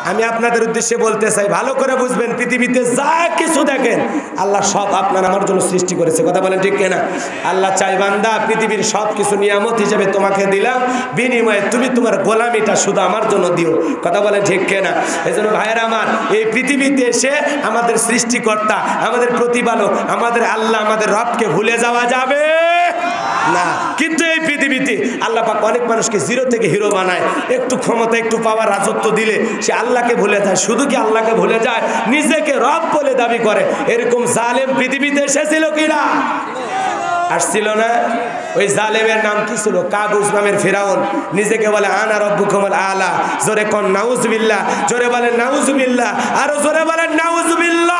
আমি আপনাদের উদ্দেশ্যে বলতে চাই, ভালো করে বুঝবেন, পৃথিবীতে যা কিছু দেখেন আল্লাহ সব আপনার আমার জন্য সৃষ্টি করেছে। কথা বলেন ঠিক কিনা? আল্লাহ চাই বান্দা পৃথিবীর সব কিছু নিয়ামত হিসেবে তোমাকে দিলাম, বিনিময়ে তুমি তোমার গোলামিটা শুধু আমার জন্য দিও। কথা বলেন ঠিক কিনা? এই জন্য ভাইয়েরা আমার, এই পৃথিবীতে এসে আমাদের সৃষ্টিকর্তা, আমাদের প্রতিপালক, আমাদের আল্লাহ, আমাদের রবকে ভুলে যাওয়া যাবে না। কিন্তু এই পৃথিবীতে আল্লাহ পাক অনেক মানুষকে জিরো থেকে হিরো বানায়। একটু ক্ষমতা, একটু পাওয়ার, রাজত্ব দিলে সে আল্লাহকে ভুলে যায়। শুধু কি আল্লাহকে ভুলে যায়, নিজেকে রব বলে দাবি করে। এরকম জালেম পৃথিবীতে এসেছিল কিনা? আসছিল না? ওই জালেমের নাম কি ছিল? কাবুস নামের ফিরাউন। নিজেকে বলে আনা রব্বুকুমুল আলা। জোরে কোন নাউজুবিল্লাহ, জোরে বলেন নাউজুবিল্লাহ, আরো জোরে বলেন নাউজুবিল্লাহ।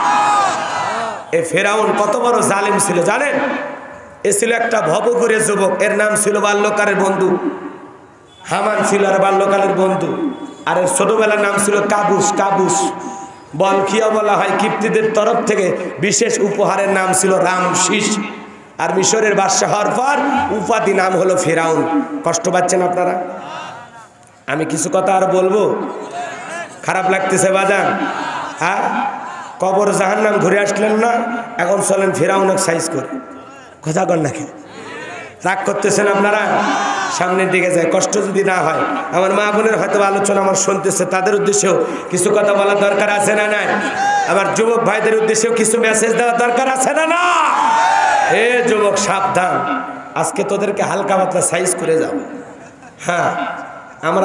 এই ফিরাউন কত বড় জালেম ছিল জানেন? এ ছিল একটা ভবঘুরে যুবক, এর নাম ছিল বাল্যকালের বন্ধু। হামান ছিল আর বাল্যকালের বন্ধু। আর এর ছোটবেলার নাম ছিল কাবুস। কাবুস বলখিয়া বলা হয়। কিপ্তিদের তরফ থেকে বিশেষ উপহারের নাম ছিল রামশিস। আর মিশরের বাদশাহ হওয়ার পর উপাধি নাম হলো ফিরাউন। কষ্ট পাচ্ছেন আপনারা? আমি কিছু কথা আর বলবো? খারাপ লাগতেছে বাজান? হ্যাঁ, কবর জাহান্নাম ঘুরে আসলেন না, এখন চলেন ফিরাউনের সাইজ করে। কথা কন নাকি? রাগ করতেছেন আপনারা? সামনের দিকে যায়, কষ্ট যদি না হয়। আমার মা বোনের হয়তো আলোচনা আমার শুনতেছে, তাদের উদ্দেশ্যেও কিছু কথা বলার দরকার আছে না নাই? আমার যুবক ভাইদের উদ্দেশ্যেও কিছু মেসেজ দেওয়ার দরকার আছে না না? এ যুবক সাবধান, আজকে তোদেরকে হালকা পাতলা সাইজ করে যাও। হ্যাঁ, আমরা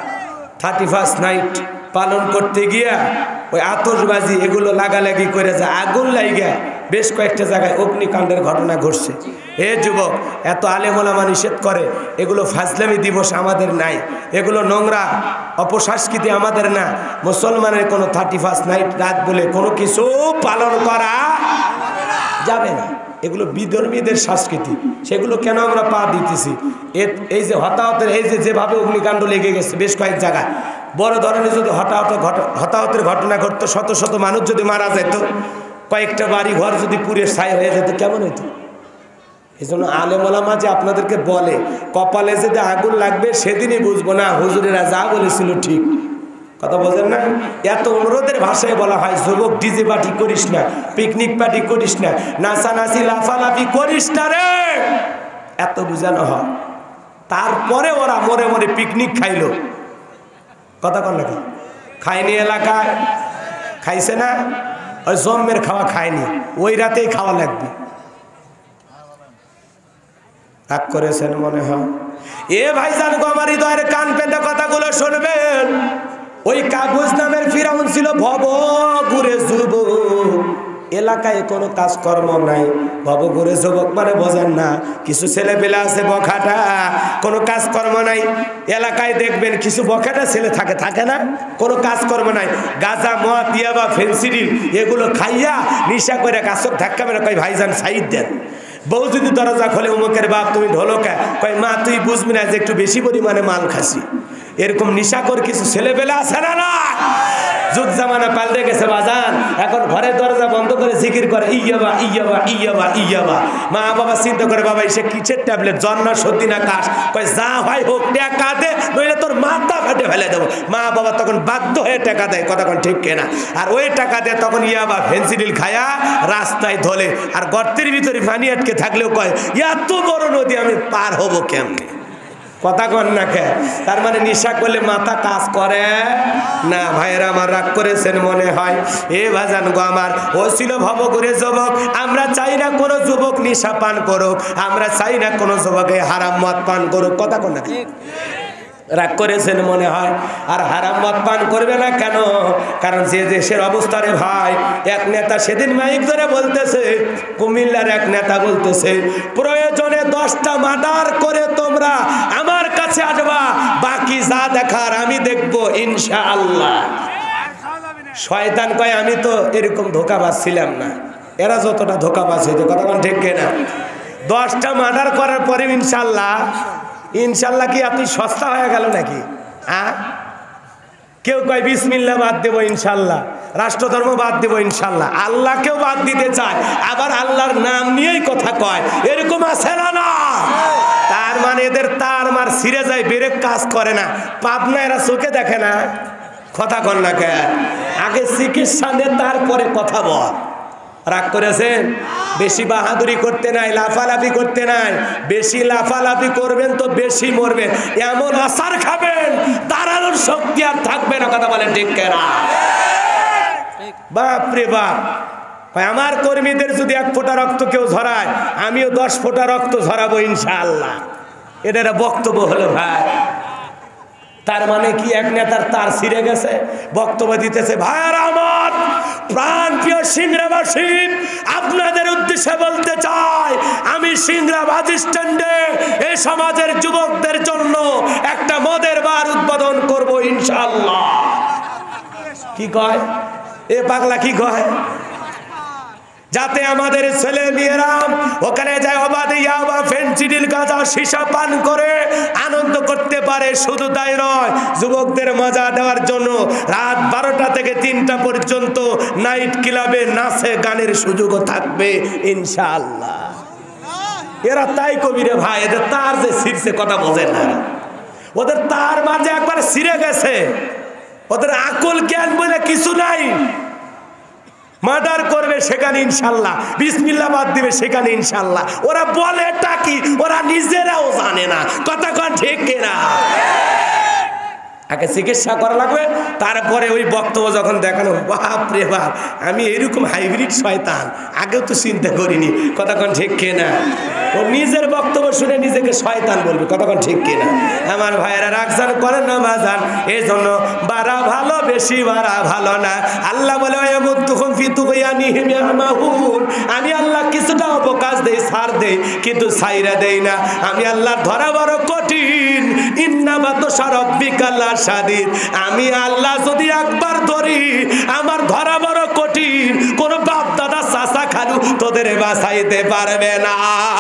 31 নাইট পালন করতে গিয়া ওই আতশবাজি এগুলো লাগালাগি করে যায়, আগুন লাগিয়া বেশ কয়েকটা জায়গায় অগ্নিকাণ্ডের ঘটনা ঘটছে। এ যুবক, এত আলেম ওলামা নিষেধ করে, এগুলো ফাজলামি দিবস আমাদের নাই, এগুলো নোংরা অপসংস্কৃতি আমাদের না। মুসলমানের কোনো 31 নাইট রাত বলে কোনো কিছু পালন করা যাবে না। এগুলো বিধর্মীদের সংস্কৃতি, সেগুলো কেন আমরা পা দিতেছি? এই যে হতাহতের, এই যেভাবে অগ্নিকাণ্ড লেগে গেছে বেশ কয়েক জায়গায়, বড় ধরনের যদি হতাহতের ঘটনা ঘটতো, শত শত মানুষ যদি মারা যেত, কয়েকটা বাড়ি ঘর যদি পুড়ে ছাই হয়ে যেত, কেমন হইতো? এই জন্য আলেম ওলামা যে আপনাদেরকে বলে কপালে যদি আগুন লাগবে সেদিনই বুঝবো না হুজুরেরা যা বলেছিল ঠিক। কথা বোঝেন না? এত অনুরোধের ভাষায় বলা হয়, যুবক ডিজে পার্টি করিস না, পিকনিক পার্টি করিস না, নাচানাচি লাফালাফি করিস না রে, এত বুঝানো হয়। তারপরে ওরা মরে মরে পিকনিক খাইলো। কথা কন নাকি? খায়নি এলাকায়? খাইছে না? ওই জম্মের খাওয়া খায়নি, ওই রাতেই খাওয়া লাগবে। রাগ করেছেন মনে হয়? এ ভাইজান গো, আমার হৃদয়ের কান পেতে কথাগুলো শুনবেন। ওই কাবুস নামের ফিরাউন ছিল ভবঘুরে যুবক, এলাকায় কোনো কাজকর্ম নাই। ভবঘুরে যুবক মানে বোঝেন না, কিছু ছেলে পেলে আছে বখাটা, কোনো কাজকর্ম নাই। এলাকায় দেখবেন কিছু বখাটা ছেলে থাকে, থাকে না? কোনো কাজকর্ম নাই, গাঁজা মদ ইয়াবা ফেন্সিডিল এগুলো খাইয়া নিশা করে কাছক ধাক্কা মেরে কয় ভাইজান সাইড দেন। বউ যদি দরজা খোলে, অমুকের বাপ তুমি ঢোলকা, কয় মা তুই বুঝবি না যে একটু বেশি পরিমাণে মাল খাসি। এরকম নিশাকর কিছু ছেলেবেলা আছে না? না, যুগ জামানা পাল্টে গেছে বাজান। এখন ঘরের দরজা বন্ধ করে জিকির করে ইয়াবা ইয়াবা ইয়াবা ইয়াবা। মা বাবা চিন্তা করে, বাবা এসে কিসের ট্যাবলেট, জ্বর না সর্দি না কাশ? কয় যা হয় হোক, টাকা দে, নইলে তোর মাথা ফাটে ফেলে দেবো। মা বাবা তখন বাধ্য হয়ে টাকা দেয়। কথা কোন ঠিক কেনা? আর ওই টাকা দিয়ে তখন ইয়াবা ফেন্সিডিল খায়া রাস্তায় ধলে, আর গর্তের ভিতরে পানি আটকে থাকলেও কয় এত বড় নদী আমি পার হবো কেমনে? কথা কন না কে? তার মানে নিশা করলে মাথা কাজ করে না। ভাইয়েরা আমার, রাগ করেছেন মনে হয়? এ ভাজান গো আমার, ও ছিল ভবঘুরে যুবক। আমরা চাই না কোনো যুবক নিশা পান করুক, আমরা চাই না কোনো যুবকে হারাম মদ পান করুক। কথা কন না? রাগ করেছেন মনে হয়? আর হারাম মদ পান করবে না কেন? কারণ যে দেশের অবস্থা রে ভাই, এক নেতা সেদিন মাইক ধরে বলতেছে, কুমিল্লার এক নেতা বলতেছে, প্রয়োজনে 10টা মার্ডার করে তোমরা আমার কাছে আসবা, বাকি যা দেখার আমি দেখবো ইনশাআল্লাহ। শয়তান কয় আমি তো এরকম ধোঁকাবাজ ছিলাম না, এরা যতটা ধোঁকাবাজ হইতো। কথা কোন ঠিক না? 10টা মার্ডার করার পরে ইনশাআল্লাহ, ইনশাল্লাহ কি আপনি সস্তা হয়ে গেল নাকি? কেউ কয় বিসমিল্লাহ বাদ দেবো ইনশাল্লাহ, রাষ্ট্রধর্ম বাদ দেবো ইনশাল্লাহ, আল্লাহকেও বাদ দিতে চায়, আবার আল্লাহর নাম নিয়েই কথা কয়। এরকম আছে না? না, তার মানে এদের তার মার ছিঁড়ে যায়, ব্রেক কাজ করে না। পাবনা এরা চোখে দেখে না, কথা কন না কে? আগে চিকিৎসা দে, তারপরে কথা বল। রাগ করেছেন? বেশি বাহাদুরি করতে নাই, লাফালাফি করতে নাই। বেশি লাফালাফি করবেন তো বেশি মরবেন, এমন আসার খাবেন দাঁড়ানোর শক্তি আর থাকবে না। কথা বলেন ঠিক কেনা? বাপ রে বাপ, ভাই আমার কর্মীদের যদি 1 ফোঁটা রক্ত কেউ ঝরায়, আমিও 10 ফোঁটা রক্ত ঝরাবো ইনশাআল্লাহ। এটা একটা বক্তব্য হলো ভাই। তার মানে কি এক নেতার তার ছিঁড়ে গেছে, বক্তব্য দিতেছে। ভাইয়ারা আমার, প্রাণ প্রিয় সিংড়াবাসী, আপনাদের উদ্দেশ্যে বলতে চাই, আমি সিংড়া বাস স্ট্যান্ডে এই সমাজের যুবকদের জন্য একটা মদের বার উদ্বোধন করব ইনশাআল্লাহ। কি কয় এ পাগলা? কি কয়? যাতে আমাদের ছেলে মেয়েরা ওখানে যায় অবাধে ইয়াবা, ফেনসিডিল, গাঁজা, সীসা পান করে আনন্দ করতে পারে। শুধু তাই নয়, যুবকদের মজা দেওয়ার জন্য রাত 12টা থেকে 3টা পর্যন্ত নাইট ক্লাবে নাচে গানের সুযোগও থাকবে ইনশাআল্লাহ। এরা তাই কবিরে ভাই, এদের তার যে ছিঁড়ছে, কথা বোঝে না। ওদের তার মাঝে একবার ছিঁড়ে গেছে, ওদের আকল জ্ঞান বলে কিছু নাই। মার্ডার করবে সেখানে ইনশাল্লাহ, বিসমিল্লাহ বাদ দিবে সেখানে ইনশাল্লাহ। ওরা বলে এটা কি, ওরা নিজেরাও জানে না। কথা কন ঠিক কিনা? আগে চিকিৎসা করা লাগবে, তারপরে ওই বক্তব্য যখন দেখানো। বাপ রে বাপ, আমি এরকম হাইব্রিড শয়তান আগেও তো চিন্তা করিনি। কথা কন ঠিক কিনা? ও নিজের বক্তব্য শুনে নিজেকে শয়তান বলবে। কথা কন ঠিক কিনা? আমার ভাইয়েরা রাখজান করেন না বাজান, এই জন্য বাড়া ভালো, বেশি বাড়া ভালো না। আল্লাহ বলে আমি আল্লাহ কিছুটা অবকাশ দেই, ছাড় দেই, কিন্তু ছাইরা দেই না। আমি আল্লাহ ধরা বড় কঠিন। আমি আল্লাহ যদি একবার ধরি, আমার ধরা বড় কঠিন। কোন বাপ দাদা চাচা খালু তোদের বাঁচাইতে পারবে না।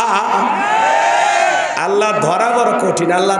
আল্লাহ ধরা বড় কঠিন। আল্লাহ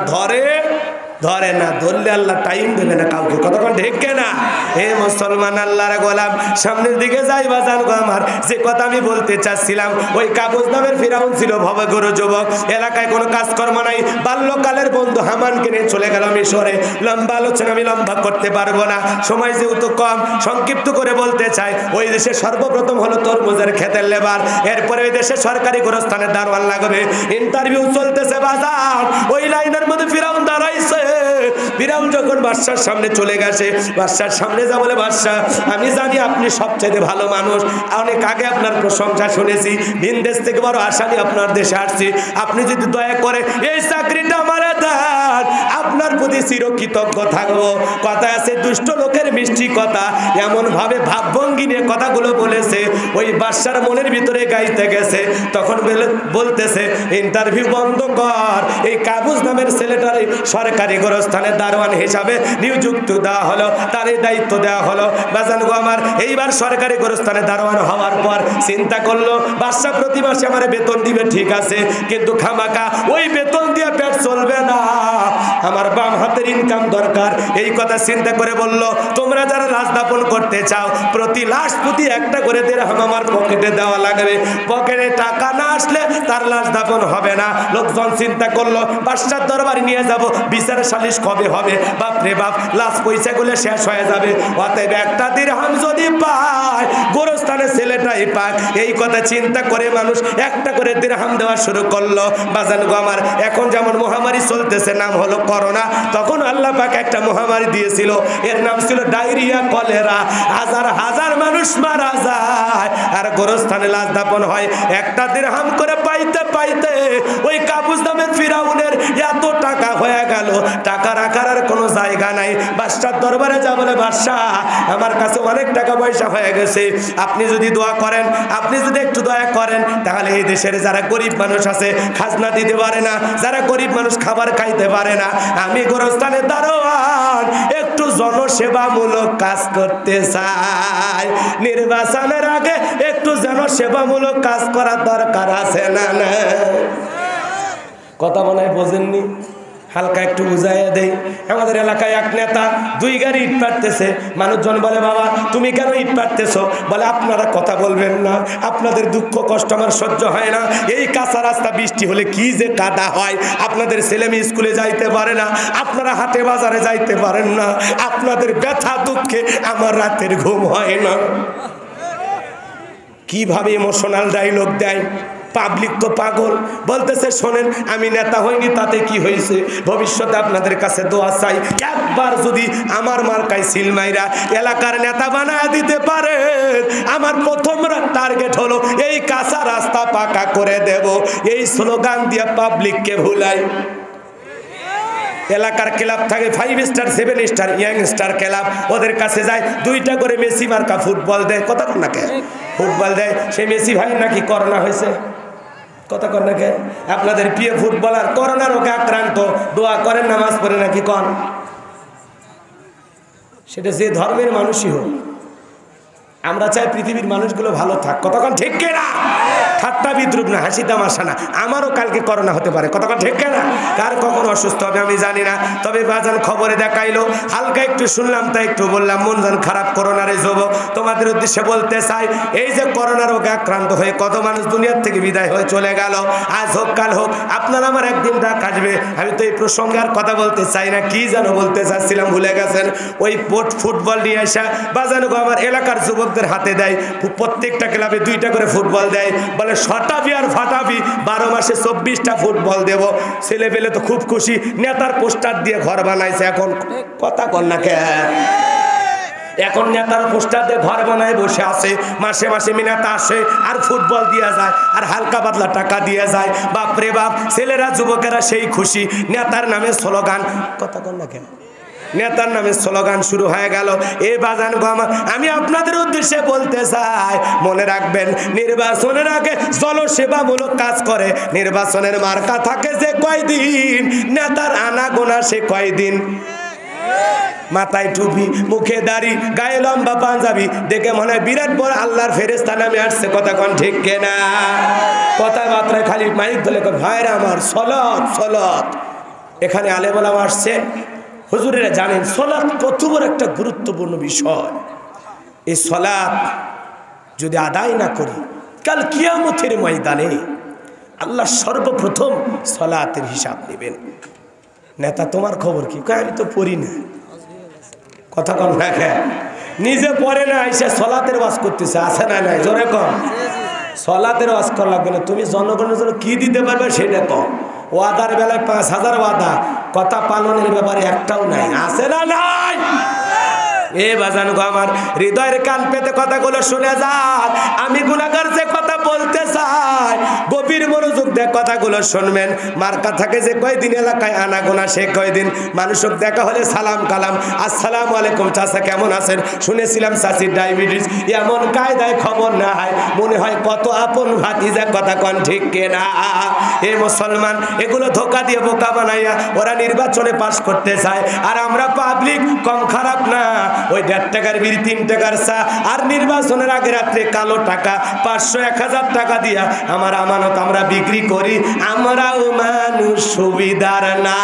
ধরে না, ধরলে আল্লাহ টাইম দেবে না কাউকে। কতক্ষণ ঢেকে না? হে মুসলমান, আল্লাহর গোলাম, সামনের দিকে যাই বাজান গো আমার। যে কথা আমি বলতে চাচ্ছিলাম, ওই কাবুস নামের ফিরাউন ছিল ভবঘুরে যুবক, এলাকায় কোনো কাজকর্ম নাই। বাল্যকালের বন্ধু হামানকে নিয়ে চলে গেল মিশরে। লম্বা আলোচনা আমি লম্বা করতে পারবো না, সময় যেহেতু কম, সংক্ষিপ্ত করে বলতে চাই। ওই দেশে সর্বপ্রথম হলো তরমুজের ক্ষেতের লেবার, এরপরে ওই দেশে সরকারি গোরস্থানের দারোয়ান লাগবে। ইন্টারভিউ চলতেছে বাজার, ওই লাইনের মধ্যে ফিরাউন দাঁড়াইছে। ফিরাউন যখন বাদশার সামনে চলে গেছে, বাদশার সামনে যা বলে, বাদশা আমি জানি আপনি সবচেয়ে ভালো মানুষ, অনেক আগে আপনার প্রশংসা শুনেছি, ভিন দেশ থেকে বড় আশা নিয়ে আপনার দেশে আসছি। আপনি যদি দয়া করে এই চাকরিটা আমারে দেন, আপনার প্রতি চিরকৃতজ্ঞ থাকবো। কথা আছে, দুষ্ট লোকের মিষ্টি কথা, এমন ভাবে ভাবভঙ্গি নিয়ে কথাগুলো বলেছে, ওই বাদশার মনের ভিতরে গাইতে গেছে। তখন বলতেছে, ইন্টারভিউ বন্ধ কর। এই কাবুস নামের ছেলেটার সরকারি গোরস্থানের দারোয়ান হিসাবে নিযুক্ত দেওয়া হলো, তার এই দায়িত্ব দেওয়া হলো। বাজান গো আমার, এইবার সরকারি গোরস্থানের দারোয়ান হওয়ার পর চিন্তা করলো, বাদশা প্রতি মাসে আমার বেতন দিবে, ঠিক আছে, কিন্তু খামাকা ওই বেতন দিয়ে পেট চলবে না, আমার বাম হাতের ইনকাম দরকার। এই কথা চিন্তা করে বলল, তোমরা যারা লাশ দাপন করতে চাও, প্রতি লাশ প্রতি একটা করে দিরহাম আমার পকেটে দেওয়া লাগবে। পকেটে টাকা না আসলে তার লাশ দাপন হবে না। লোকজন চিন্তা করলো, বাদশার দরবারে নিয়ে যাব, বিচার সালিশ কবে হবে? বাপ রে বাপ, লাশ পয়সা গুলো শেষ হয়ে যাবে। অতএব একটা দিরহাম যদি পায়, গোরস্থানের ছেলেটাই পায়। এই কথা চিন্তা করে মানুষ একটা করে দিরহাম দেওয়া শুরু করলো। বাজান গো আমার, এখন যেমন মহামারী চলতেছে, নাম হলো করোনা, তখন আল্লাহ পাক একটা মহামারী দিয়েছিল, এর নাম ছিল ডায়রিয়া, কলেরা। হাজার হাজার মানুষ মারা যায়, আর গোরস্থানে লাশ দাপন হয়। একটা দিরহাম করে পাইতে পাইতে ওই কাবুস নামের ফিরাউনের এত টাকা হয়ে গেল, টাকা রাখার আর কোনো জায়গা নাই। বাদশার দরবারে যা বলে, বাদশা আমার কাছে অনেক টাকা পয়সা হয়ে গেছে, আপনি যদি দোয়া করেন, আপনি যদি একটু দয়া করেন, তাহলে এই দেশের যারা গরিব মানুষ আছে খাজনা দিতে পারে না, যারা গরিব মানুষ খাবার খাইতে পারে না, আমি গোরস্থানে দারোয়ান একটু জনসেবামূলক কাজ করতে চাই। নির্বাচনের আগে একটু জনসেবামূলক কাজ করার দরকার আছে না? না, কথা মনে হয় বোঝেননি। হালকা একটু বুঝাইয়া দেই। আমাদের এলাকায় এক নেতা 2 গাড়ি ইট পাড়তেছে। মানুষজন বলে, বাবা তুমি কেন ইট পাড়তেছো? বলে, আপনারা কথা বলবেন না, আপনাদের দুঃখ কষ্ট আমার সহ্য হয় না। এই কাঁচা রাস্তা বৃষ্টি হলে কি যে কাদা হয়, আপনাদের ছেলে মেয়ে স্কুলে যাইতে পারে না, আপনারা হাটে বাজারে যাইতে পারেন না, আপনাদের ব্যথা দুঃখে আমার রাতের ঘুম হয় না। কিভাবে ইমোশনাল ডায়লগ দেয়। পাবলিক তো পাগল। বলতেছে, শোনেন আমি নেতা হইনি তাতে কি হয়েছে, ভবিষ্যতে আপনাদের কাছে দোয়া চাই, একবার যদি আমার মার্কায় সিলমাইরা এলাকার নেতা বানায় দিতে পারে, আমার প্রথম টার্গেট হলো এই কাঁচা রাস্তা পাকা করে দেব। এই স্লোগান দিয়ে পাবলিককে ভুলাই। এলাকার ক্লাব থাকে 5 star 7 star young star club, ওদের কাছে যায় 2টা করে মেসি মার্কা ফুটবল দেয়। কথা কর না কে? ফুটবল দেয়। সেই মেসি ভাই নাকি করোনা হয়েছে। কথা কর না কে? আপনাদের প্রিয় ফুটবলার করোনা রোগে আক্রান্ত, দোয়া করেন, নামাজ পড়ে নাকি কন? সেটা যে ধর্মের মানুষই হোক, আমরা চাই পৃথিবীর মানুষগুলো ভালো থাক। কতক্ষণ ঠিক না? ঠাট্টা বিদ্রুপ না, হাসি তামাশা না। আমারও কালকে করোনা হতে পারে। কতক্ষণ ঠিক না? কার কখন অসুস্থ হবে আমি জানি না। তবে বাজান খবরে দেখাইলো, হালকা একটু শুনলাম তাই একটু বললাম। মন জান খারাপ করোনার এই যুবক, তোমাদের উদ্দেশ্যে বলতে চাই, এই যে করোনা রোগে আক্রান্ত হয়ে কত মানুষ দুনিয়ার থেকে বিদায় হয়ে চলে গেল, আজ হোক কাল হোক আপনারা আমার একদিন ডাক আসবে। আমি তো এই প্রসঙ্গে আর কথা বলতে চাই না। কি যেন বলতে চাচ্ছিলাম ভুলে গেছেন। ওই ফুটবল নিয়ে আসা বাজানো আমার এলাকার যুবক হাতে দেয়। প্রত্যেকটা ক্লাবে 2টা করে ফুটবল দেয়। বলে শটাবি আর ফাটাবি, 12 মাসে 24টা ফুটবল দেব। ছেলে পেলে তো খুব খুশি। নেতার পোস্টার দিয়ে ঘর বানাইছে। এখন কথা কর না কে? এখন নেতার পোস্টার দিয়ে ঘর বানায় বসে আছে। মাসে মাসে নেতা আসে আর ফুটবল দিয়ে যায় আর হালকা পাতলা টাকা দিয়ে যায়। বাপরে বাপ, ছেলেরা যুবকেরা সেই খুশি। নেতার নামে স্লোগান। কথা কর না কেন? নেতার নামে স্লোগান শুরু হয়ে গেল। এ বাজান গমা, আমি আপনাদের উদ্দেশ্যে বলতে চাই, মনে রাখবেন, নির্বাচনের আগে জনসেবামূলক কাজ করে। নির্বাচনের মার্কা থাকে যে কয়দিন, নেতার আনা গোনা সে কয়দিন। মাথায় টুপি, মুখে দাড়ি, গায়ে লম্বা পাঞ্জাবি, দেখে মনে হয় বিরাট বড় আল্লাহর ফেরেশতা নামে আসছে। কথা কোন ঠিক কেনা? কথাবার্তায় খালি মাইক ধরে ভাইরা আমার সলাত সলাত। এখানে আলেম ওলামা আসছে। হুজুরেরা জানেন সলাত কত বড় একটা গুরুত্বপূর্ণ বিষয়। এই সলাত যদি আদায় না করি, কাল কিয়ামতের ময়দানে আল্লাহ সর্বপ্রথম সলাতের হিসাব নেবেন। নেতা তোমার খবর কি? আমি তো পড়ি না। কথা কম রাখে, নিজে পড়ে না, এসে সলাতের ওয়াজ করতেছে। আছে না? নাই, জোরে কম। সলাতের ওয়াজ করা লাগবে না। তুমি জনগণের জন্য কি দিতে পারবে সেটা কম। ওয়াদার বেলায় 5000 ওয়াদা, কথা পালনের ব্যাপারে একটাও নাই। আছে না? নাই। এ বাজান গো আমার, হৃদয়ের কান পেতে কথাগুলো শুনে যান। আমি গুনাহগার যে কথা বলতে চাই, গভীর মনোযোগ দিয়ে কথাগুলো শুনবেন। মার্কা থাকে যে কয়দিন এলাকায় আনা গোনা সে কয়দিন। মানুষক দেখা হলে সালাম কালাম, আসসালামু আলাইকুম চাচা কেমন আছেন, শুনেছিলাম চাচির ডায়াবেটিস, এমন কায়দায় খবর না হয় মনে হয় কত আপন ভাতিজা। কথা কন ঠিক কেনা? এ মুসলমান, এগুলো ধোকা দিয়ে বোকা বানাইয়া ওরা নির্বাচনে পাশ করতে চায়। আর আমরা পাবলিক কম খারাপ না। ওই 1.5 টাকার বিড়ি 3 টাকার চা আর নির্বাচনের আগে রাত্রে কালো টাকা 500 1000 টাকা দিয়া আমার আমানত আমরা বিক্রি করি। আমরাও মানুষ সুবিধার না,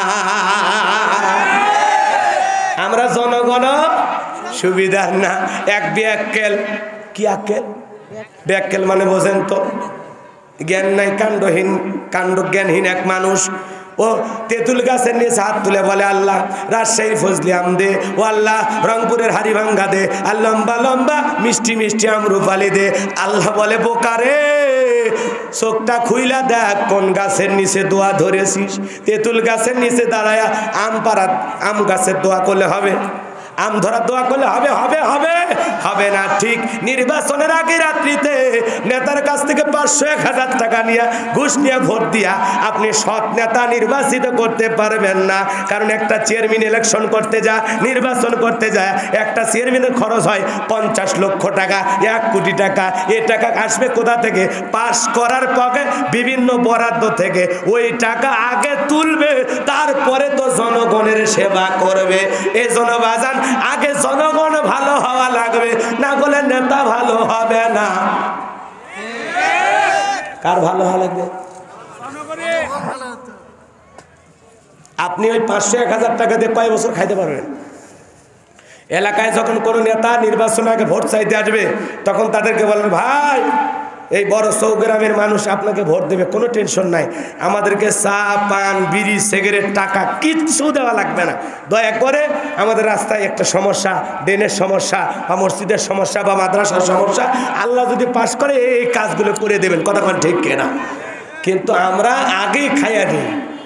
আমরা জনগণ সুবিধার না। এক ব্যাক্কেল। কি আক্কেল? ব্যাক্কেল মানে বোঝেন তো? জ্ঞান নাই, কাণ্ডহীন, কাণ্ড জ্ঞানহীন এক মানুষ। ও তেঁতুল গাছের নিচে হাত তুলে বলে, আল্লাহ রাজশাহী ফজলি আম দে, ও আল্লাহ রংপুরের হাড়িভাঙ্গা দে, আর লম্বা লম্বা মিষ্টি মিষ্টি আমরুপালি দে। আল্লাহ বলে, বোকারে, চোখটা খুইলা দেখ কোন গাছের নিচে দোয়া ধরেছিস। তেঁতুল গাছের নিচে দাঁড়ায়া আম পাড়া, আম গাছের দোয়া করলে হবে? আম ধরা দোয়া করলে হবে? হবে হবে হবে না। ঠিক নির্বাচনের আগে রাত্রিতে নেতার কাছ থেকে 500 1000 টাকা নিয়ে ঘুষ নিয়ে ভোট দিয়া আপনি সৎ নেতা নির্বাচিত করতে পারবেন না। কারণ একটা চেয়ারম্যান ইলেকশন করতে যায়, নির্বাচন করতে যায়, একটা চেয়ারম্যানের খরচ হয় 50 লক্ষ টাকা, 1 কোটি টাকা। এ টাকা আসবে কোথা থেকে? পাস করার পরে বিভিন্ন বরাদ্দ থেকে। ওই টাকা আগে তুলবে, তারপরে তো জনগণের সেবা করবে। এই জনবাজান আগে জনগণ ভালো হওয়া লাগবে, না বলে নেতা ভালো হবে না। কার ভালো হওয়া লাগবে? আপনি ওই 500-1000 টাকা দিয়ে কয় বছর খাইতে পারবেন? এলাকায় যখন কোনো নেতা নির্বাচন আগে ভোট চাইতে আসবে তখন তাদেরকে বলেন, ভাই এই বড় চৌগ্রামের মানুষ আপনাকে ভোট দেবে, কোনো টেনশন নাই, আমাদেরকে চা পান বিড়ি সিগারেট টাকা কিচ্ছু দেওয়া লাগবে না, দয়া করে আমাদের রাস্তায় একটা সমস্যা, ড্রেনের সমস্যা বা মসজিদের সমস্যা বা মাদ্রাসার সমস্যা, আল্লাহ যদি পাস করে এই কাজগুলো করে দেবেন। কথা বলেন ঠিক কিনা? কিন্তু আমরা আগেই খাইয়া দিই।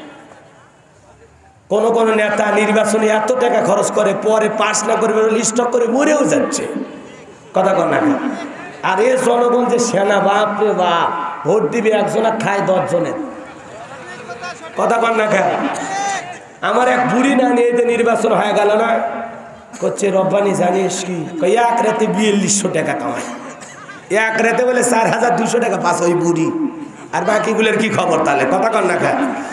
কোন কোন নেতা নির্বাচনে এত টাকা খরচ করে, পরে পাস না করবে স্টক করে মরেও যাচ্ছে। কথা কন না? আর এ জনগণ যে সেনা, বাপরে বাপ, ভোট দিবে একজনা খায় 10 জনের। কথা কন না? আমার এক বুড়ি না নিয়ে নির্বাচন হয়ে গেল না, করছে রব্বানি জানিস কি, এক রাতে 4200 টাকা কামায়, এক রাতে বলে 4200 টাকা পাস ওই বুড়ি, আর বাকিগুলোর কি খবর তাহলে? কথা কন না?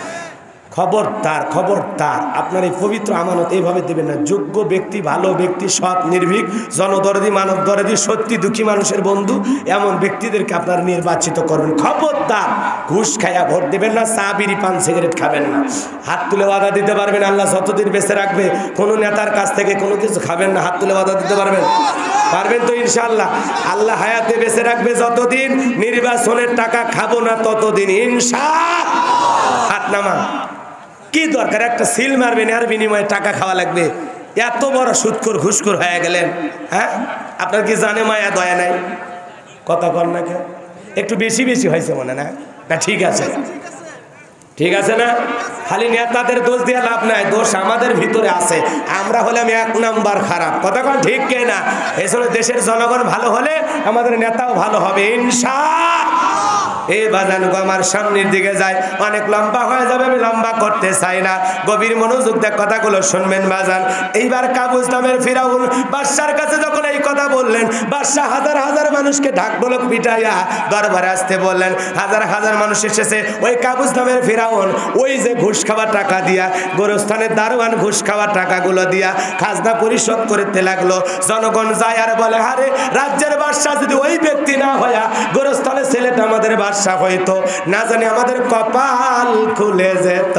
খবরদার, খবরদার, আপনার এই পবিত্র আমানত এইভাবে দেবেন না। যোগ্য ব্যক্তি, ভালো ব্যক্তি, সৎ নির্ভীক, জনদরদি, মানব দরদি, সত্যি দুঃখী মানুষের বন্ধু, এমন ব্যক্তিদেরকে আপনারা নির্বাচিত করবেন। খবরদার ঘুষ খাইয়া ভোট দেবেন না, চা বিড়ি পান সিগারেট খাবেন না। হাত তুলে ওয়াদা দিতে পারবেন আল্লাহ যতদিন বেঁচে রাখবে কোনো নেতার কাছ থেকে কোনো কিছু খাবেন না? হাত তুলে ওয়াদা দিতে পারবেন? পারবেন তো ইনশাআল্লাহ? আল্লাহ হায়াতে বেঁচে রাখবে যতদিন, নির্বাচনের টাকা খাবো না ততদিন ইনশাআল্লাহ। হাত নামা। কি দরকার একটা সিল মারবেন আর বিনিময়ে টাকা খাওয়া লাগবে? এত বড় সুদখোর ঘুষখোর হয়ে গেলেন। হ্যাঁ, আপনার কি জানে মায়া দয়া নাই? কথা কর না? একটু বেশি বেশি হয়েছে মনে না? ঠিক আছে, ঠিক আছে না? খালি নেতাদের দোষ দিয়ে লাভ নাই, দোষ আমাদের ভিতরে আছে। আমরা হলাম 1 নাম্বার খারাপ। কথা কন ঠিক কে না? এজন্য দেশের জনগণ ভালো হলে আমাদের নেতাও ভালো হবে ইনশাআল্লাহ। এই বাজান গো আমার সামনের দিকে যায়, অনেক লম্বা হয়ে যাবে, আমি লম্বা করতে চাই না। গভীর মনোযোগ দিয়ে কথাগুলো শুনবেন বাজান। এইবার কাবুস নামের ফিরাউন বাদশার কাছে যখন এই কথা বললেন, বাদশা হাজার হাজার মানুষকে ঢাক ঢোলক পিটাইয়া দরবারে আসতে বললেন। হাজার হাজার মানুষ এসেছে। ওই কাবুস নামের ফিরাউন ওই যে ঘুষ খাওয়ার টাকা দিয়া, গোরস্থানের দারোয়ান ঘুষ খাওয়ার টাকাগুলো দিয়া খাজনা পরিশোধ করতে লাগলো। জনগণ যায় আর বলে, আরে রাজ্যের বাদশা যদি ওই ব্যক্তি না হইয়া গোরস্থানের ছেলেটা আমাদের বাদশা হইতো, না জানি আমাদের কপাল খুলে যেত।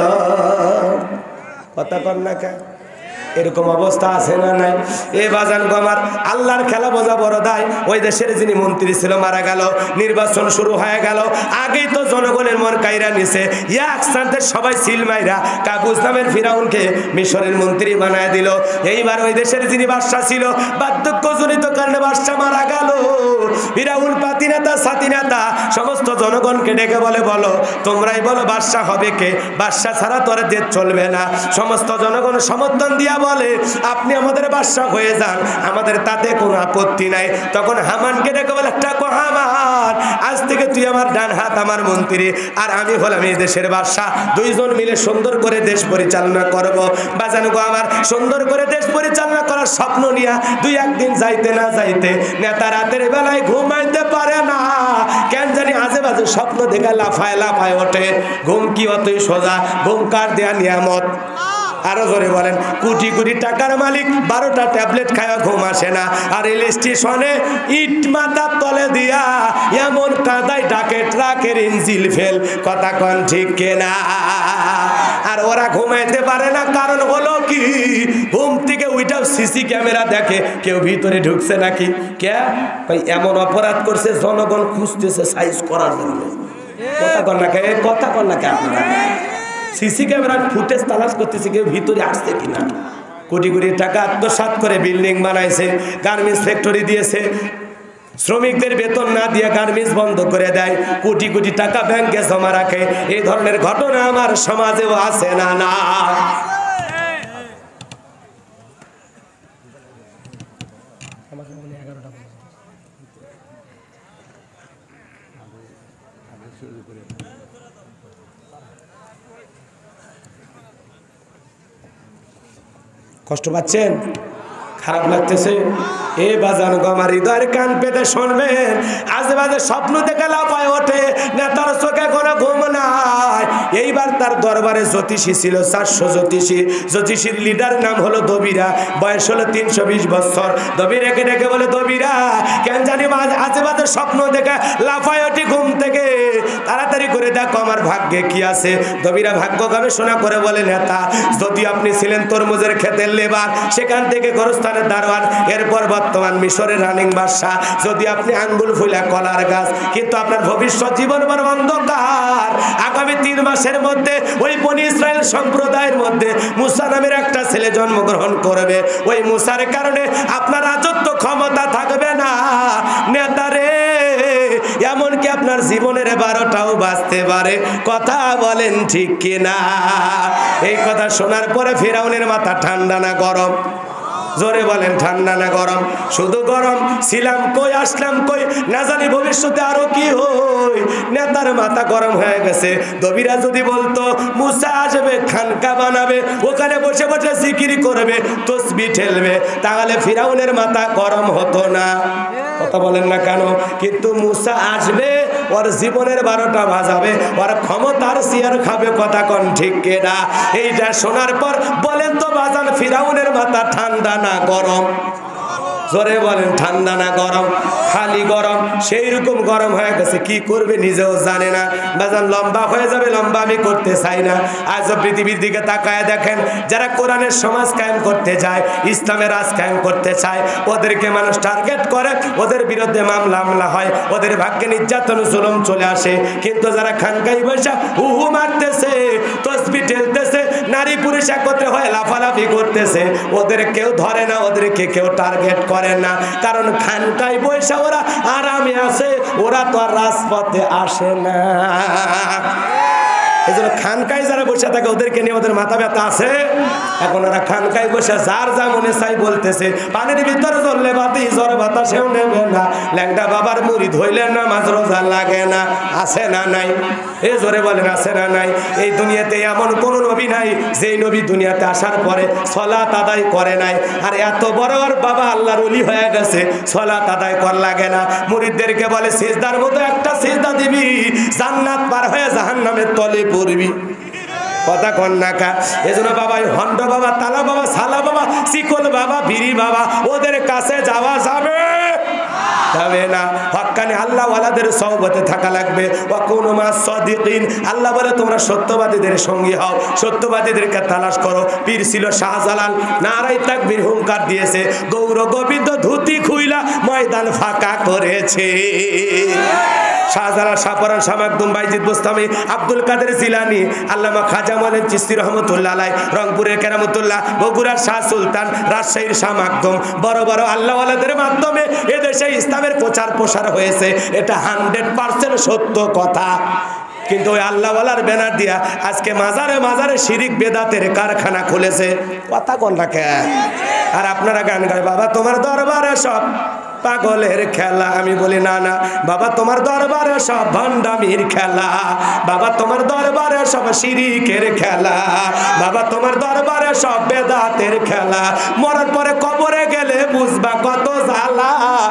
কথা কর না? এরকম অবস্থা আছে না নাই? এ বাজান গো আমার, আল্লাহর খেলা বোঝা বড় দায়। ওই দেশের যিনি মন্ত্রী ছিল মারা গেল, নির্বাচন শুরু হয়ে গেল, আগেই তো জনগণের মন কাইরা নিছে, একসাথে সবাই সিল মাইরা কাবুস নামের ফিরাউনকে মিশরের মন্ত্রী বানায় দিল। এইবার ওই দেশের যিনি বাদশা ছিল, বার্ধক্যজনিত কারণে বাদশা মারা গেল। ফিরাউন পাতি নেতা সাথী নেতা সমস্ত জনগণকে ডেকে বলে, বলো তোমরাই বলো বাদশা হবে কে? বাদশা ছাড়া তো আর দেশ চলবে না। সমস্ত জনগণ সমর্থন দিয়া বলে, আপনি আমাদের বাদশা হয়ে যান, আমাদের তাতে কোনো আপত্তি নাই। তখন হামানকে ডেকে বলে, টাকো হামান, আজ থেকে তুই আমার ডান হাত, আমার মন্ত্রী, আর আমি হলাম এই দেশের বাদশা। দুইজন মিলে সুন্দর করে দেশ পরিচালনা করব। বাজান গো আমার, সুন্দর করে দেশ পরিচালনা করার স্বপ্ন নিয়া 2-1 দিন যাইতে না যাইতে নেতা রাতের বেলায় ঘুমাইতে পারে না। কেন জানি আজে বাজে স্বপ্ন দেখে লাফায় লাফায় ওঠে। ঘুম কি অতই সোজা? ঘুম কার দেয়া নিয়ামত? আরো জোরে বলেন। কোটি কোটি টাকার মালিক 12টা ট্যাবলেট খাওয়া ঘুম আসে না, আর রেল স্টেশনে ইট মাথার তলে দিয়া এমন কাদায় ডাকে ট্রাকের ইঞ্জিল ফেল। কথা কন ঠিক কেনা? আর ওরা ঘুমাইতে পারে না, কারণ হলো কি? ঘুম থেকে ওইটাও সিসি ক্যামেরা দেখে কেউ ভিতরে ঢুকছে নাকি। কে ভাই এমন অপরাধ করছে, জনগণ খুঁজতেছে সাইজ করার জন্য। কথা কন না কে? কথা কন না কে? আপনারা সিসি ক্যামেরার ফুটেজ তালাশ করতেছে কেউ ভিতরে আসছে কিনা। কোটি কোটি টাকা আত্মসাৎ করে বিল্ডিং বানাইছে, গার্মেন্টস ফ্যাক্টরি দিয়েছে, শ্রমিকদের বেতন না দিয়ে গার্মেন্টস বন্ধ করে দেয়, কোটি কোটি টাকা ব্যাংকে জমা রাখে। এই ধরনের ঘটনা আমার সমাজেও আছে না? না। কষ্ট পাচ্ছেন? খারাপ লাগতেছে? এ বাজান গো আমার, হৃদয়ের কান পেতে শুনবেন। আজে বাজে স্বপ্ন দেখে লাফায় ওঠে, নেতার চোখে কোনো ঘুম নাই। এইবার তার দরবারে জ্যোতিষী ছিল, 400 জ্যোতিষী। জ্যোতিষীর লিডার নাম হলো দবিরা, বয়স হলো 320 বছর। দবিরাকে ডেকে বলে, দবিরা কেন জানি আজে বাজে স্বপ্ন দেখে লাফায় ওঠে ঘুম থেকে, তাড়াতাড়ি করে দেখো আমার ভাগ্যে কি আছে। ধবিরা ভাগ্য গবেষণা করে বলে, নেতা যদি আপনি ছিলেন তরমুজের ক্ষেতের লেবার, সেখান থেকে গোরস্থানের দারোয়ান, এরপর বর্তমান মিশরের রানিং বাদশা, যদি আপনি আঙ্গুল ফুলা কলার গাছ, কিন্তু আপনার ভবিষ্যৎ জীবন বড় অন্ধকার। আগামী 3 মাসের মধ্যে ওই বনি ইসরায়েল সম্প্রদায়ের মধ্যে মুসা নামের একটা ছেলে জন্মগ্রহণ করবে। ওই মুসার কারণে আপনার রাজত্ব ক্ষমতা থাকবে না নেতারে, এমনকি আপনার জীবনের 12টাও বাঁচতে পারে। কথা বলেন ঠিক কিনা? এই কথা শোনার পরে ফিরাউনের মাথা ঠান্ডা না গরম? জোরে বলেন, ঠান্ডা না গরম? শুধু গরম। ছিলাম কই, আসলাম কই, না জানি ভবিষ্যতে আরো কি হই। নেতার মাথা গরম হয়ে গেছে। দবিরা যদি বলতো মুসা আসবে, খানকা বানাবে, ওখানে বসে বসে জিকির করবে, তসবিহ ঠেলবে, তাহলে ফিরাউনের মাথা গরম হতো না? কথা বলেন না কেন? কিন্তু মুসা আসবে, ওর জীবনের 12টা বাজাবে, ওর ক্ষমতার চেয়ার খাবে। কথা কোন ঠিক কিনা? এইটা শোনার পর বলেন তো বাজান, ফিরাউনের মাথা ঠান্ডা না গরম? জোরে বলেন, ঠান্ডা না গরম? খালি গরম। সেই রকম গরম হয়ে গেছে, কি করবে নিজেও জানে না। বাজান লম্বা হয়ে যাবে, লম্বা আমি করতে চাই না। আজ পৃথিবীর দিকে তাকায় দেখেন, যারা কোরআনের সমাজ কায়েম করতে চায়, ইসলামের রাজ কায়েম করতে চায়, ওদেরকে মানুষ টার্গেট করে, ওদের বিরুদ্ধে মামলা হয়, ওদের ভাগ্যে নির্যাতন জুলুম চলে আসে। কিন্তু যারা খানকাই বৈশা উহু মারতেছে, তসবিহ ঠেলতেছে, নারী পুরুষ একত্রে হয়ে লাফালাফি করতেছে, ওদের কেউ ধরে না, ওদেরকে কেউ টার্গেট করে না। কারণ খানকাই বৈশা ওরা আরামে আছে, ওরা তো আর রাজপথে আসে না। এই জন্য খানকায় যারা বসে থাকে, ওদেরকে নিয়ে ওদের মাথা ব্যথা আছে। এখন ওরা খানকায় বসে যার যা মনে চাই বলতেছে। পানির ভিতরে চললে বাতি, জ্বর বাতাসেও নেবে না। ল্যাংটা বাবার মুরিদ হইলে নামাজ রোজা লাগে না। আছে না নাই? এ জোরে বলেন, আছে না নাই? এই দুনিয়াতে এমন কোন নবী নাই যেই নবী দুনিয়াতে আসার পরে সালাত আদায় করে নাই। আর এত বড় ওর বাবা আল্লাহর ওলি হয়ে গেছে, সালাত আদায় কর লাগে না। মুরিদদেরকে বলে সিজদার মতো একটা সিজদা দিবি, জান্নাত পার হয়ে জাহান্নামের তলে পড়বি। কথা কন না কা? এজন্য বাবা, হন্ড বাবা, তালা বাবা, সালা বাবা, শিকল বাবা, বিড়ি বাবা, ওদের কাছে যাওয়া যাবে যাবে না। হক্কানি আল্লাহ ওয়ালাদের সহবতে থাকা লাগবে। ওয়াকুনু মাস সাদিকিন, আল্লাহ বলে তোমরা সত্যবাদীদের সঙ্গী হও, সত্যবাদীদেরকে তালাশ করো। পীর ছিল শাহজালাল, নারাই তাকবীর হুঙ্কার দিয়েছে, গৌর গোবিন্দ ধুতি খুইলা ময়দান ফাঁকা করেছে। শাহজালাল, শাহপরান, শাহ মাকদুম, বাইজিদ বুস্তামি, আব্দুল কাদের জিলানী, আল্লামা খাজা মঈনুদ্দিন চিশতি রহমতুল্লাহ আলাইহ, রংপুরের কেরামতুল্লাহ, বগুড়ার শাহ সুলতান, রাজশাহীর শাহ মাকদুম, বড় বড় আল্লাহ ওয়ালাদের মাধ্যমে এদেশে ইসলামের প্রচার প্রসার হয়েছে। এটা 100% সত্য কথা। কিন্তু ওই আল্লাহওয়ালার ব্যানার দিয়া আজকে মাজারে মাজারে শিরিক বেদাতের কারখানা খুলেছে। কথা কোন রাখে? আর আপনারা গান গায়, বাবা তোমার দরবারে সব পাগলের খেলা। আমি বলি না না বাবা, তোমার দরবারে সব ভণ্ডামির খেলা, বাবা তোমার দরবারে সব শিরিকের খেলা, বাবা তোমার দরবারে সব বেদাতের খেলা। মরার পরে কবরে গেলে বুঝবা কত জ্বালা।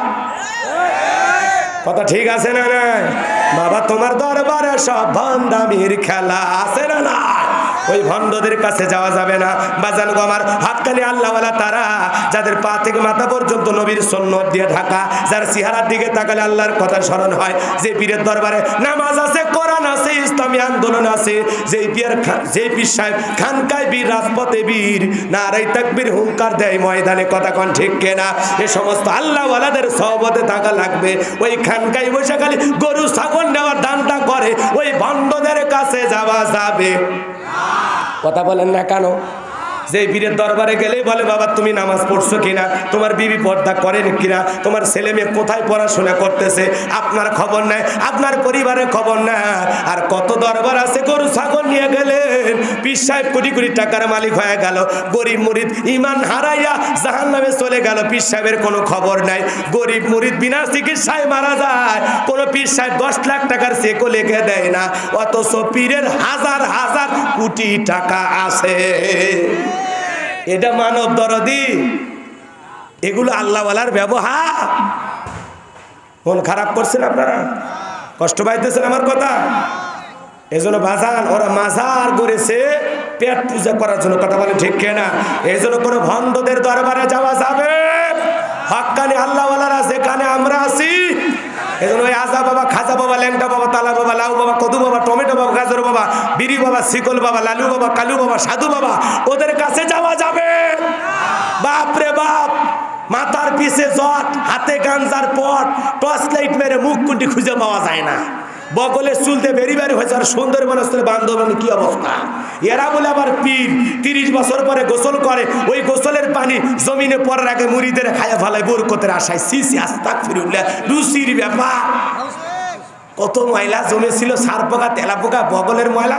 কথা ঠিক আছে না? না বাবা, তোমার দরবারে সব ভণ্ডামির খেলা। আছে না? না, ওই ভণ্ডদের কাছে যাওয়া যাবে না। বাজান গো আমার, হাতখানি আল্লাহওয়ালা তারা যাদের পা থেকে মাথা পর্যন্ত নবীর সুন্নাত দিয়ে ঢাকা, যার চেহারার দিকে তাকালে আল্লাহর কথা স্মরণ হয়, যে পীরের দরবারে নামাজ আছে, কোরআন আছে, ইসলামী আন্দোলন আছে, যেই পীর সাহেব খানকায় বীর, রাজপথে বীর, নারাই তাকবীর হুঙ্কার দেয় ময়দানে। কথা কোন ঠিক কিনা? এই সমস্ত আল্লাহওয়ালাদের সহবতে থাকা লাগবে। ওই খানকায় বসে খালি গরু ছাগল নেওয়ার দানটা করে, ওই ভণ্ডদের কাছে যাওয়া যাবে। কথা বলেন না কেন? যে পীরের দরবারে গেলেই বলে বাবা তুমি নামাজ পড়ছো কিনা, তোমার বিবি পর্দা করেন কিনা, তোমার ছেলে মেয়ে কোথায় পড়াশোনা করতেছে, আপনার খবর নাই, আপনার পরিবারের খবর না। আর কত দরবার আছে, গরু ছাগল নিয়ে গেলেন, পীর সাহেব কোটি কোটি টাকার মালিক হয়ে গেল, গরিব মুরিদ ইমান হারাইয়া জাহান্নামে চলে গেল, পীর সাহেবের কোনো খবর নাই। গরিব মুরিদ বিনা চিকিৎসায় মারা যায়, কোনো পীর সাহেব 10 লাখ টাকার চেকও লিখে দেয় না, অথচ পীরের হাজার হাজার কোটি টাকা আছে। এটা মানব দরদি? এগুলো আল্লাহওয়ালার ব্যবহার? মন খারাপ করছেন আপনারা? কষ্ট পাইতেছেন আমার কথা? এজন্য বাজান, ওরা মাজার করেছে পেট পূজা করার জন্য। কথা বলে ঠিক কিনা? এই জন্য কোনো ভণ্ডদের দরবারে যাওয়া যাবে? হক্কানি আল্লাহওয়ালারা যেখানে আমরা আছি, এই জন্য ওই আজা বাবা, খাজা বাবা, ল্যাংটা বাবা, তালা বাবা, লাউ বাবা, কদু বাবা, টমেটো বাবা, গাজর বাবা, বিরি বাবা, শিকল বাবা, লালু বাবা, কালু বাবা, সাধু বাবা, ওদের কাছে যাওয়া যাবে? বাপরে বাপ, মাথার পিছে জট, হাতে গাঞ্জার পট, টর্চ লাইট মেরে মুখ কুন্টি খুঁজে পাওয়া যায় না, বগলের চুলতে বেরি বেরি হয়েছে। আর সুন্দর মানুষ বান্ধবানি কি অবস্থা, এরা বলে আবার পীর, 30 বছর পরে গোসল করে, ওই গোসলের পানি জমিনে পড়ার আগে মুড়িদের খায়া ফেলায় বরকতের আশায়। সিসি আস্তাগফিরুল্লাহ, রুচির ব্যাপার। কত ময়লা জমেছিল, সার পোকা, তেলা পোকা, বগলের ময়লা,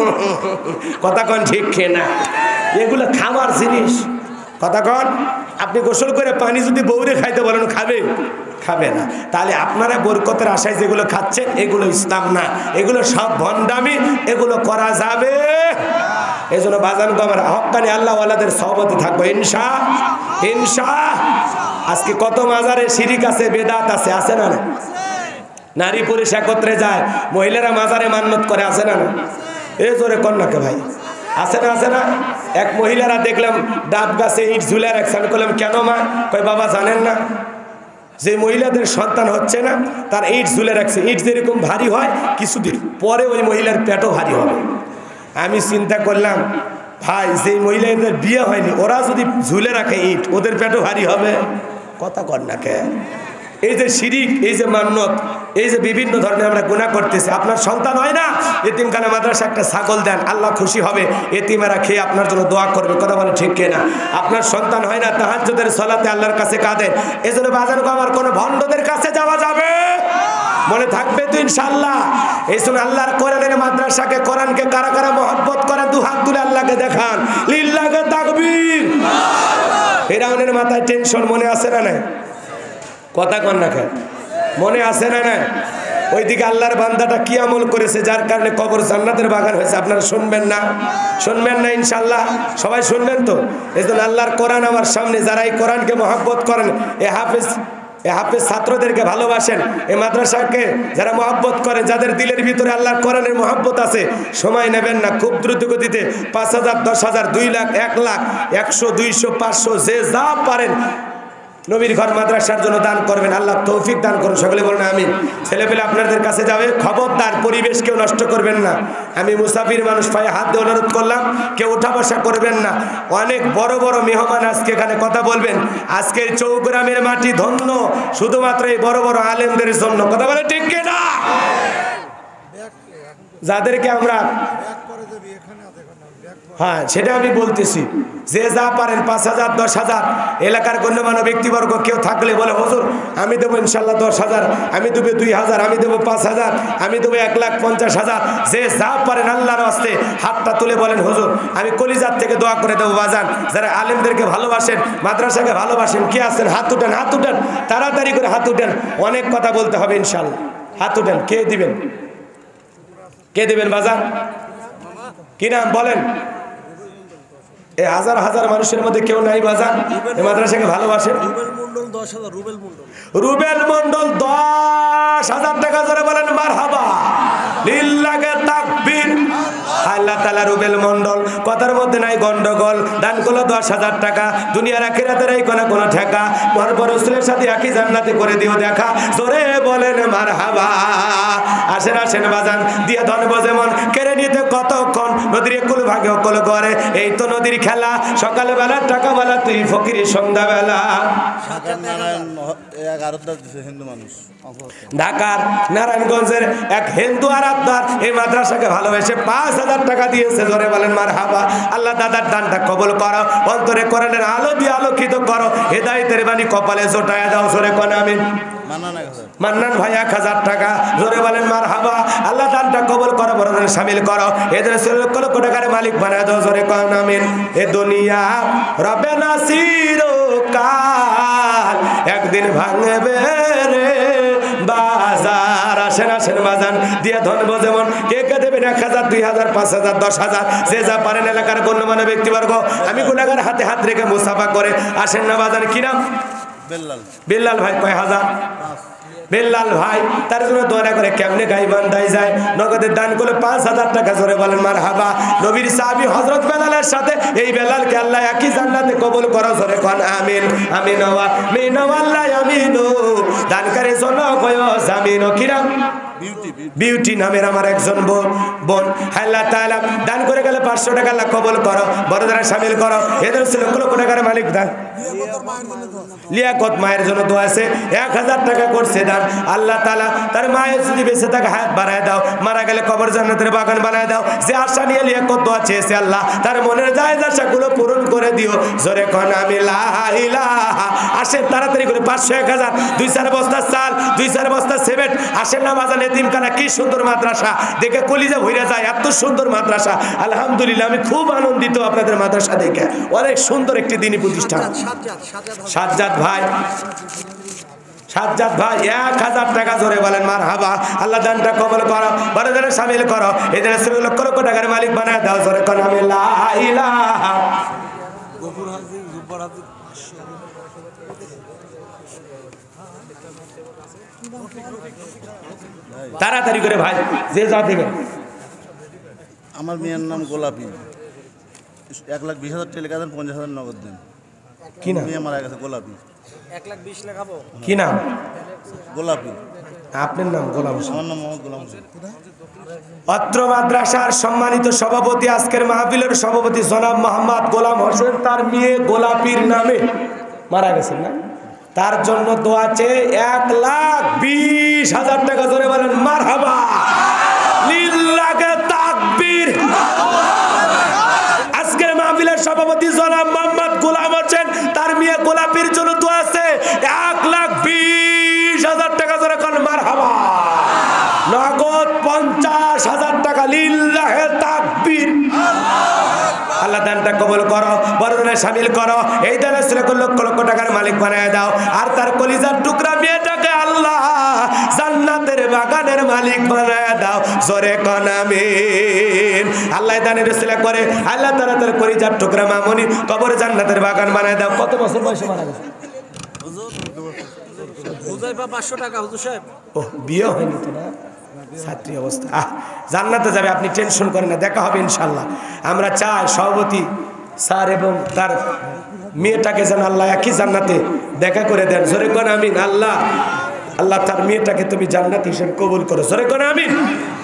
কথা কন ঠিক না? এগুলো খাবার জিনিস, কথা কন। আপনি গোসল করে পানি যদি বউরে খাইতে বলেন, খাবে? খাবে না। তাহলে আপনারা বরকতের আশায় যেগুলো খাচ্ছেন, এগুলো ইসলাম না, এগুলো সব ভণ্ডামি, এগুলো করা যাবে। এই জন্য বাজান গো, আমার হক্কানি আল্লাহ ওয়ালাদের সহবতে থাকবো ইনশা। আজকে কত মাজারে শিরিক আছে, বেদাত আছে, আছে না? নারী পুরুষ একত্রে যায়, মহিলারা মাজারে মান্নত করে, আছে না? এ জোরে কন্যাকে ভাই, আছে না? আছে না? এক মহিলারা দেখলাম ডাব গাছে ইট ঝুলে রাখছে। আমি বললাম কেন মা? কয় বাবা জানেন না, যে মহিলাদের সন্তান হচ্ছে না, তার ইট ঝুলে রাখছে। ইট যেরকম ভারী হয়, কিছুদিন পরে ওই মহিলার পেটও ভারী হবে। আমি চিন্তা করলাম, ভাই যে মহিলাদের বিয়ে হয়নি, ওরা যদি ঝুলে রাখে ইট, ওদের পেটও ভারী হবে? কথা কর না কে? এই যে শিরিক, এই যে মান্নত, এই যে বিভিন্ন ধরনের আমরা গুনাহ করতেছি। আপনার সন্তান হয় না, এতিমখানা মাদ্রাসা একটা ছাগল দেন, আল্লাহ খুশি হবে, এতিমেরা খেয়ে আপনার জন্য দোয়া করবে, কথা বলে ঠিক কিনা? আপনার সন্তান হয় না, তাহাজ্জুদের সালাতে আল্লাহর কাছে কাঁদেন। এজন্য বাজান গো, আমার কোন ভণ্ডদের কাছে যাওয়া যাবে? মনে থাকবে তো ইনশাআল্লাহ। এই জন্য আল্লাহর কোরআনের মাদ্রাসাকে, কোরআনকে কারা কারা মহব্বত করেন, দু হাত তুলে আল্লাহকে দেখান, লিল্লাহে তাকবীর। ফিরাউনের মাথায় টেনশন, মনে আছে না? না কথা কন না কেন? মনে আছে না? না ওইদিকে আল্লাহর বান্দাটা কি আমল করেছে, যার কারণে কবর জান্নাতের বাগান হয়েছে। আপনারা শুনবেন না? শুনবেন না ইনশাআল্লাহ? সবাই শুনবেন তো? এই জন্য আল্লাহর কোরআন আমার সামনে, যারা এই কোরআনকে মহব্বত করেন, এ হাফেজ ছাত্রদেরকে ভালোবাসেন, এই মাদ্রাসাকে যারা মহব্বত করেন, যাদের দিলের ভিতরে আল্লাহর কোরআনের মহব্বত আছে, সময় নেবেন না, খুব দ্রুত গতিতে 5,000, 10,000, 2 লাখ, 1 লাখ, 100, 200, 500, যে যা পারেন নবীর ঘর মাদ্রাসার জন্য দান করবেন। আল্লাহ তৌফিক দান করুন, সকলে বলুন আমিন। ছেলেপেলে আপনাদের কাছে যাবে, খবরদার পরিবেশ কেউ নষ্ট করবেন না। আমি মুসাফির মানুষ, পায়ে হাত দিয়ে অনুরোধ করলাম, কেউ উঠা বসা করবেন না। অনেক বড় বড় মেহমান আজকে এখানে কথা বলবেন। আজকের চৌগ্রামের মাটি ধন্য শুধুমাত্র এই বড় বড় আলেমদের জন্য, কথা বলে ঠিক কিনা? যাদেরকে আমরা, হ্যাঁ সেটা আমি বলতেছি, যে যা পারেন 5,000, 10,000, এলাকার গণ্যমান্য ব্যক্তিবর্গ কেউ থাকলে বলে হুজুর আমি দেবো ইনশাল্লাহ 10,000, আমি দেবো 2,000, আমি দেবো 5,000, আমি দেবো 1,50,000, যে যা পারেন আল্লাহর হস্তে হাতটা তুলে বলেন হুজুর আমি কলিজার থেকে দোয়া করে দেবো। বাজান যারা আলেমদেরকে ভালোবাসেন, মাদ্রাসাকে ভালোবাসেন, কে আছেন হাত উঠেন, হাত উঠেন, তাড়াতাড়ি করে হাত উঠেন। অনেক কথা বলতে হবে ইনশাল্লাহ, হাত উঠেন। কে দিবেন? কে দিবেন বাজান? কি নাম বলেন? এই হাজার হাজার মানুষের মধ্যে কেউ নাই বাজান এই মাদ্রাসাকে ভালোবাসেন? রুবেল মন্ডল 10,000 টাকা ধরে বলেন মারহাবা, লিল্লাহে তাকবীর। আল্লাহ তাআলা রুবেল মন্ডল কথার মধ্যে নাই গন্ডগোল, দান করলো 10,000 টাকা, দুনিয়ার আখিরাতের এই কোন ঠেকা, মহানবী রাসূলের সাথে একই জান্নাতে করে দিও দেখা, জোরে বলেন মারহাবা। আসেন আসেন বাজান, দিয়ে ধনব যেমন কেড়ে নিতে কতক্ষণ, নদীর কুল ভাগে অকল করে, এই তো নদীর খেলা, সকালবেলা টাকাওয়ালা তুই ফকির সন্ধ্যাবেলা। ঢাকার নারায়ণগঞ্জের এক হিন্দু আরাধ্যার এই মাদ্রাসাকে ভালোবেসে 5,000 টাকা দিয়েছে, জোরে বলেন মারহাবা। আল্লাহ দাদার দানটা কবুল করো, অন্তরে কোরআনের আলো দিয়ে আলোকিত করো, হেদায়েতের বাণী কপালে জোটায়া দাও, জোরে কোন আমিন। মান্নান ভাই 1,000 টাকা, জোরে বলেন মারহাবা। আল্লাহ দানটা কবুল করো, বরদানে শামিল করো, এদের লক্ষ লক্ষ টাকার মালিক বানায় দাও, জোরে কোন আমিন। এ দুনিয়া রবে না চিরকাল, একদিন ভাঙবে রে বাজার। আসেন আসেন বাজান, দিয়া ধনব যেমন, কে কে দেবেন 1,000, 2,000, 5,000, 10,000, যে যা পারেন এলাকার গণ্যমান্য ব্যক্তিবর্গ। আমি গুনাহগার হাতে হাত রেখে মুসাফা করে আসেন না বাজান। কি নাম? বেল্লাল ভাই। কয় হাজার? বেল্লাল ভাই, তার জন্য দোয়া করে কেমনে গাই বান্ধাই যায়, নগদের দান করলে 5,000 টাকা, জোরে বলেন মারহাবা। নবীর সাহাবী হযরত বেলালের সাথে এই বেলালকে আল্লাহ একই জান্নাতে কবুল করো, জোরে কোন আমিন। আমিন ওয়া মিন আল্লাহ আমিন, দানকারী জন্য কয় জামিন। কি নাম? বিউটি নামের আমার একজন বোন আল্লাহ তাআলা দান করে গেলে 500 টাকা আল্লাহ কবুল করো, বড়দারা শামিল করো। এদের ছিল লক্ষ লক্ষ টাকার মালিক দান। লিয়াকত মায়ের জন্য দোয়া আছে, 1000 টাকা করছে দান। আল্লাহ তাআলা তার মায়ের যদি বেঁচে থাকে হায়াত বাড়ায় দাও, মারা গেলে কবর জান্নাতের বাগান বানায় দাও। যে আশা নিয়ে লিয়াকত দোয়া চেয়েছে আল্লাহ তার মনের জায়েজ আশাগুলো পূরণ করে দিও। জোরে কোন আমি লা ইলাহা। আসেন তাড়াতাড়ি করে 500 1000 2-4 বস্তা চাল 2-4 বস্তা সিমেন্ট। আসেন না বাজান এতিমখানা, কি সুন্দর মাদ্রাসা, দেখে কলিজা ভইরা যায়, এত সুন্দর মাদ্রাসা। আলহামদুলিল্লাহ আমি খুব আনন্দিত আপনাদের মাদ্রাসা দেখে, অনেক সুন্দর একটি দ্বীনি প্রতিষ্ঠান। সাজ্জাদ ভাই 1000 টাকা জোরে বলেন মারহাবা। আল্লাহ দানটা কবুল করো, বড়দের শামিল করো। এদের লক্ষ লক্ষ টাকার মালিক বানায় দাও। জোরে কোন আমি লা ইলাহা। তাড়াতাড়ি করে ভাই, যে যা দিবেন। আমার মেয়ের নাম গোলাপি, 1,20,000 টাকা দেন, 50,000 নগদ দেন। কি নাম? মেয়ে মারা গেছে। গোলাপি। 1,20,000 লাগাবো। কি নাম? গোলাপি। আপনার নাম? গোলাম হোসেন। আমার নাম মোহাম্মদ গোলাম হোসেন। অত্র মাদ্রাসার সম্মানিত সভাপতি, আজকের মাহফিলের সভাপতি জনাব মোহাম্মদ গোলাম হোসেন, তার মেয়ে গোলাপির নামে মারা গেছেন না, তার জন্য দোয়া চেয়ে 1,20,000 টাকা জোরে বলেন মারহাবা। লিল্লাহি তাকবীর। আজকের মাহফিলের সভাপতি জনাব মোহাম্মদ গোলাম হোসেন, তার মেয়ে গোলাপির জন্য দোয়া আছে 1,20,000 টাকা জোরে বলেন মারহাবা। নগদ 50,000 টাকা। লিল্লাহি তাকবীর। আল্লাহ দানটা কবুল করো, বড়জনে শামিল করো। এই দানে লক্ষ লক্ষ টাকার মালিক বানায় দাও। আর তার কলিজার টুকরা মেয়েটাকে আল্লাহ জান্নাতের বাগানের মালিক বানায় দাও। জোরে কোন আমিন। আল্লাহ দানের উসিলা করে আল্লাহ তাআলা তার কলিজার টুকরা মামুনি কবর জান্নাতের বাগান বানায় দাও। কত বছর বয়সে মারা গেছে? হুজাইফা 500 টাকা হুজুর সাহেব। ও বিয়ে হয়নি তো না, ছাত্রী অবস্থা। জান্নাতে যাবে, আপনি টেনশন করেন না, দেখা হবে ইনশাল্লাহ। আমরা চাই সভাপতি স্যার এবং তার মেয়েটাকে যেন আল্লাহ একই জান্নাতে দেখা করে দেন। জোরে কোন আমিন। আল্লাহ তার মেয়েটাকে তুমি জান্নাত হিসেবে কবুল করো। জোরে কোন আমিন।